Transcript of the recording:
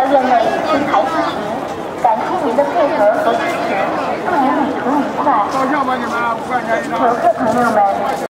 业内金牌支持，感谢您的配合和支持，祝您旅途愉快。 照相吧你们，不管钱。 游客朋友们。